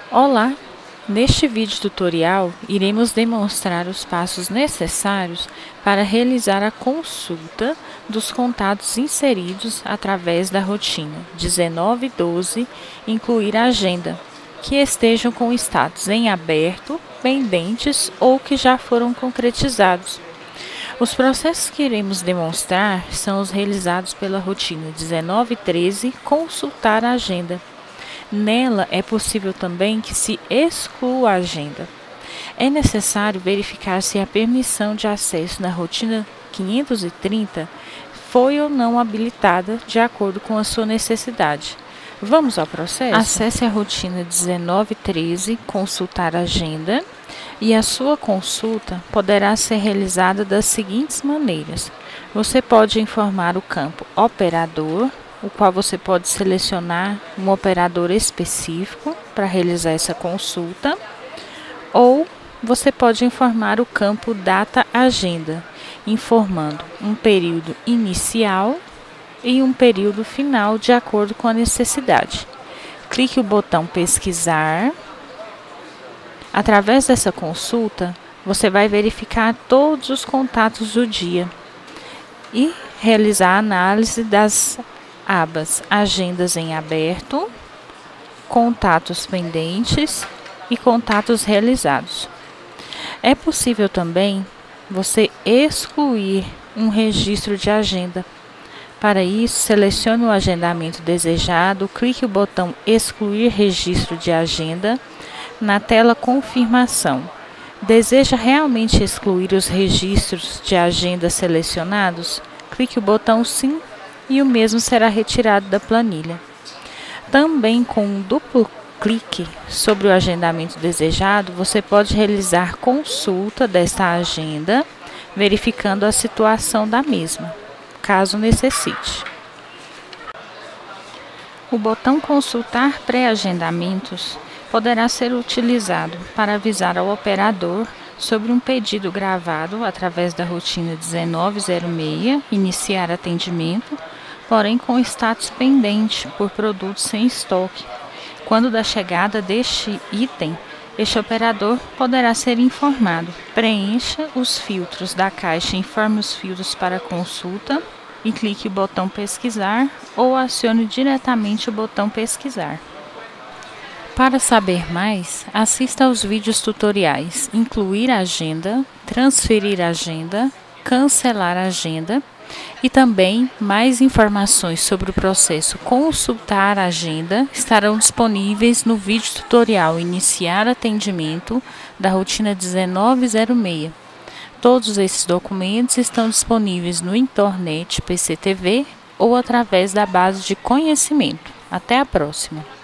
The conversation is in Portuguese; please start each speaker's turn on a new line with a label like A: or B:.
A: Olá! Neste vídeo tutorial, iremos demonstrar os passos necessários para realizar a consulta dos contatos inseridos através da rotina 1912, incluir a agenda, que estejam com status em aberto, pendentes ou que já foram concretizados. Os processos que iremos demonstrar são os realizados pela rotina 1913, consultar a agenda. Nela é possível também que se exclua a agenda. É necessário verificar se a permissão de acesso na rotina 530 foi ou não habilitada de acordo com a sua necessidade. Vamos ao processo? Acesse a rotina 1913, consultar a agenda, e a sua consulta poderá ser realizada das seguintes maneiras. Você pode informar o campo operador, o qual você pode selecionar um operador específico para realizar essa consulta, ou você pode informar o campo data agenda, informando um período inicial e um período final de acordo com a necessidade. Clique o botão pesquisar. Através dessa consulta, você vai verificar todos os contatos do dia e realizar a análise das abas agendas em aberto, contatos pendentes e contatos realizados. É possível também você excluir um registro de agenda. Para isso, selecione o agendamento desejado, clique o botão excluir registro de agenda na tela confirmação. Deseja realmente excluir os registros de agenda selecionados? Clique o botão sim e o mesmo será retirado da planilha. Também com um duplo clique sobre o agendamento desejado, você pode realizar consulta desta agenda, verificando a situação da mesma, caso necessite. O botão consultar pré-agendamentos poderá ser utilizado para avisar ao operador sobre um pedido gravado através da rotina 1906, iniciar atendimento, porém com status pendente por produtos sem estoque. Quando da chegada deste item, este operador poderá ser informado. Preencha os filtros da caixa Informe os filtros para consulta e clique o botão pesquisar ou acione diretamente o botão pesquisar. Para saber mais, assista aos vídeos tutoriais Incluir agenda, Transferir agenda, Cancelar agenda e também mais informações sobre o processo Consultar agenda estarão disponíveis no vídeo tutorial Iniciar atendimento da rotina 1906. Todos esses documentos estão disponíveis no Internet PCTV ou através da base de conhecimento. Até a próxima!